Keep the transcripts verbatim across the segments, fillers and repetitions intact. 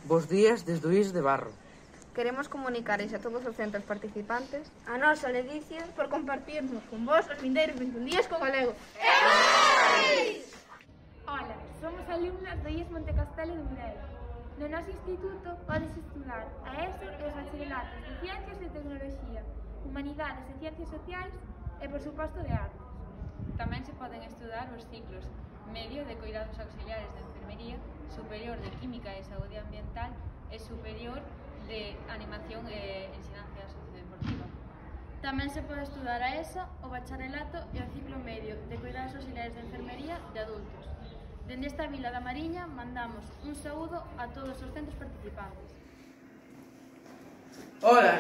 Bos días desde o I S de Barro. Queremos comunicarles a todos os centros participantes a nosa ledicia por compartirnos con vos os vindeiros vinte e un días co galego. Ola, somos alumnas do I E S Monte Castelo de Burela. No noso instituto podes estudar a ESO e os bachilleratos de Ciencias e Tecnoloxía, Humanidades e Ciencias Sociais e, por suposto, de Artes. Tamén se poden estudar os ciclos medio de Coidados Auxiliares de Enfermería, superior de Química e Saúde Ambiental e superior de Animación e Ensinanza Sociodeportiva. Tamén se pode estudar a ESO, o bacharelato e o ciclo medio de Coidados Auxiliares de Enfermería de adultos. Dende esta vila da Mariña mandamos un saúdo a todos os centros participantes. Hola!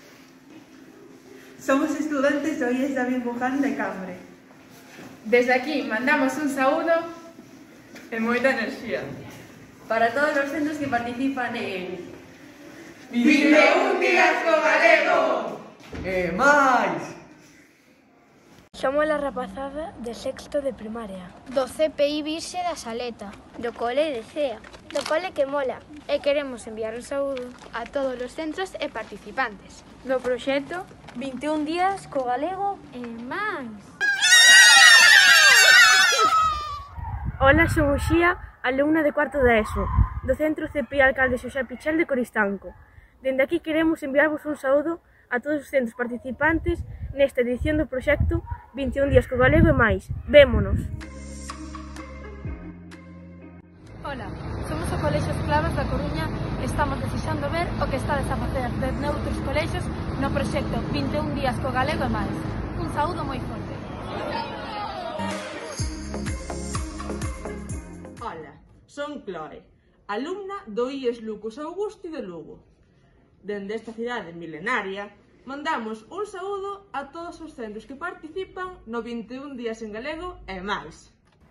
Somos estudantes do I E S David Buján de Cambre. Desde aquí mandamos un saúdo e moita enerxía para todos os centros que participan en vinte e un días co galego e máis. Somos a rapazada de sexto de primaria do C P I Virxe da Saleta, do cole de Cea, do cole que mola, e queremos enviar un saúdo a todos os centros e participantes do proxecto vinte e un días co galego e máis. Ola, sou Uxía, alumna de cuarto de ESO, do Centro C P I Alcalde Xosé Pichel de Coristanco. Dende aquí queremos enviarvos un saúdo a todos os centros participantes nesta edición do proxecto vinte e un días co galego e máis. Vémonos! Ola, somos o Colexio Esclavas da Coruña e estamos desexando ver o que estades a facer de noutros colexios no proxecto vinte e un días co galego e máis. Un saúdo moi forte. Ola, son Chloe, alumna do I E S Lucas Augusti de Lugo. Dende esta cidade milenaria, mandamos un saúdo a todos os centros que participan no vinte e un días en galego e máis.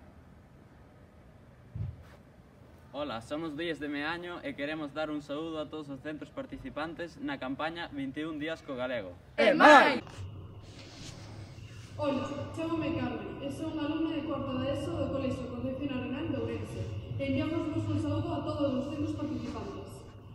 Ola, somos do I E S de Meaño e queremos dar un saúdo a todos os centros participantes na campaña vinte e un días co galego e máis. Ola, chámame Carmen e son alumna de cuarto de ESO do Colexio Concepción Arenal de Ourense e enviamos un saúdo a todos os centros participantes.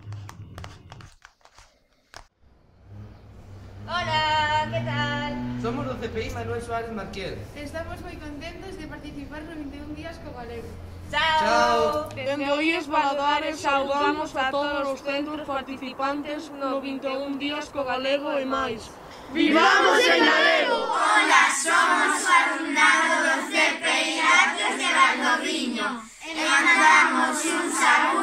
Hola, que tal? Somos do C P I Manuel Suárez Marquiel. Estamos moi contentos de participar no vinte e un días co galego. Chao! Dende o I E S Valadares saudamos a todos os centros participantes no vinte e un días co galego e máis. ¡Vivamos en galego! Hola, somos o alumnado do C P I Artes de Valdoviño e mandamos un saúdo